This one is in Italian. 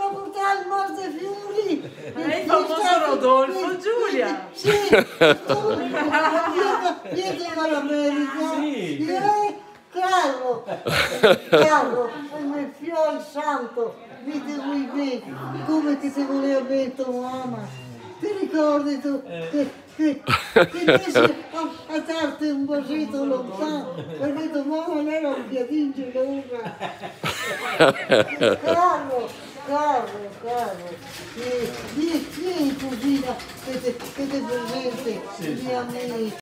a portare il Montefiori. È il famoso Rodolfo, Giulia. Sì, vieni dall'America. Sì. Carlo, Carlo, il figlio santo, vedi lui me, come ti voleva bene tua mamma. Ti ricordi tu che invece a darti un bacino lontano, perché tua mamma non era un piadino lunga. Carlo, vieni cugina, che ti presente, mia amica.